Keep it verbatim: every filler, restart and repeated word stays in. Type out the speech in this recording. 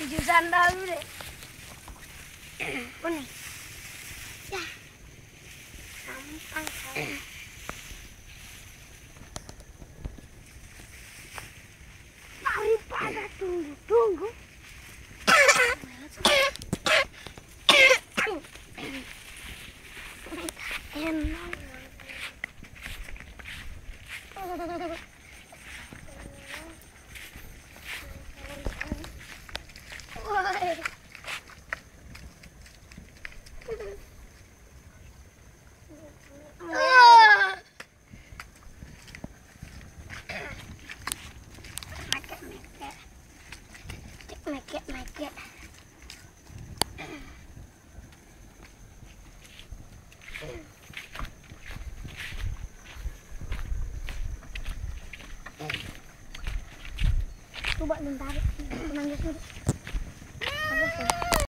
Tujuh sandal dulu deh. Kuning. Ya. Gampang kali. Daripada tunggu-tunggu. Enak. Woi. Mekek, mekek. Coba bentar, nangis dulu. Bagus ya.